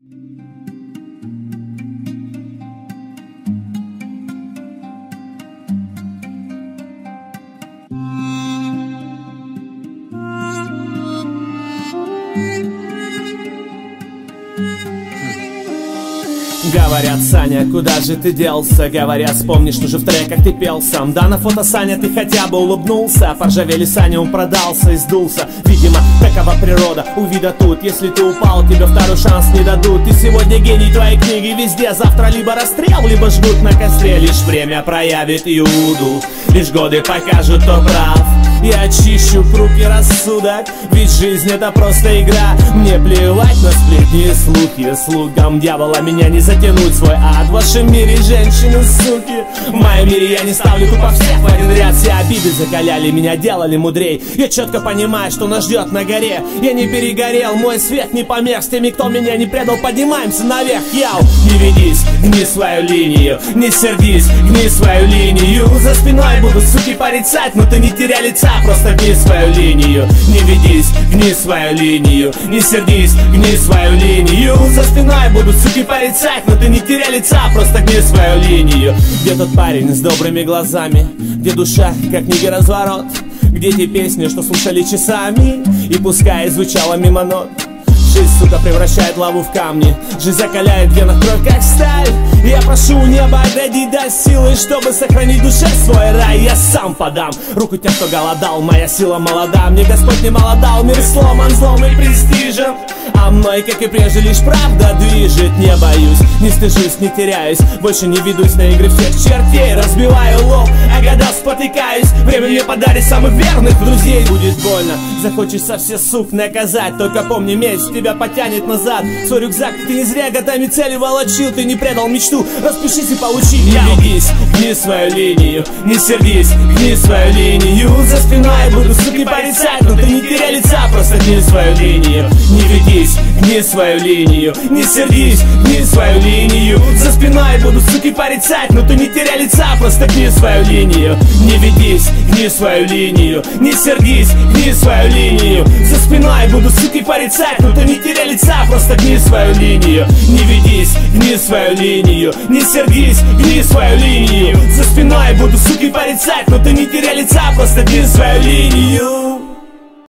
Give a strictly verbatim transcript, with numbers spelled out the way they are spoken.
Говорят, Саня, куда же ты делся? Говорят, вспомни, что же в треках ты пел сам. Да, на фото, Саня, ты хотя бы улыбнулся. Поржавели, Саня, он продался и сдулся. Видимо, такова природа, увида тут. Если ты упал, тебе второй шанс не дадут. Ты сегодня гений, твои книги везде. Завтра либо расстрел, либо жгут на костре. Лишь время проявит Иуду, лишь годы покажут, кто прав. Я очищу круг и рассудок, ведь жизнь это просто игра. Мне плевать на сплетни и слухи. Слугам дьявола меня не затянуть в свой ад. В вашем мире женщины суки, в моем мире я не ставлю тупо всех в один ряд. Все обиды закаляли меня, делали мудрей. Я четко понимаю, что нас ждет на горе. Я не перегорел, мой свет не помех. С теми, кто меня не предал, поднимаемся наверх. Яу, не ведись, гни свою линию, не сердись, гни свою линию. За спиной буду, суки, порицать, но ты не теряй лица. Просто гни свою линию, не ведись, гни свою линию, не сердись, гни свою линию. За спиной буду, суки, порицать, но ты не теряй лица, просто гни свою линию. Где тот парень с добрыми глазами? Где душа, как книги разворот? Где те песни, что слушали часами? И пускай звучала мимо нот. Жизнь, сука, превращает лаву в камни. Жизнь закаляет в венах кровь, как сталь. Я прошу неба, отойди, дай силы, чтобы сохранить душе свой рай. Я сам подам руку тем, кто голодал. Моя сила молода, мне Господь не молодал. Мир сломан злом и престижем, а мной, как и прежде, лишь правда движет. Не боюсь, не стыжусь, не теряюсь, больше не ведусь на игры всех чертей. Разбиваю лоб, а года спотыкаюсь. Время мне подарит самых верных друзей. Будет больно, захочется все, сук, наказать. Только помни, месть тебя потянет назад. Свой рюкзак ты не зря годами цели волочил. Ты не предал мечту, распишись и получи. Не ведись, гни свою линию, не сердись, гни свою линию. За спиной буду, суки, порицать, но ты не теряй лица, просто гни свою линию. Не ведись, гни свою линию, не сердись, гни свою линию. За спиной буду, суки, порицать, но ты не теряй лица, просто гни свою линию. Не ведись, гни свою линию, не сердись, гни свою линию. За спиной буду, суки, порицать, но ты не теряй лица, просто гни свою линию. Не ведись, гни свою линию, не сердись, гни свою линию. За спиной буду, суки, порицать, но ты не теряй лица, просто гни свою линию.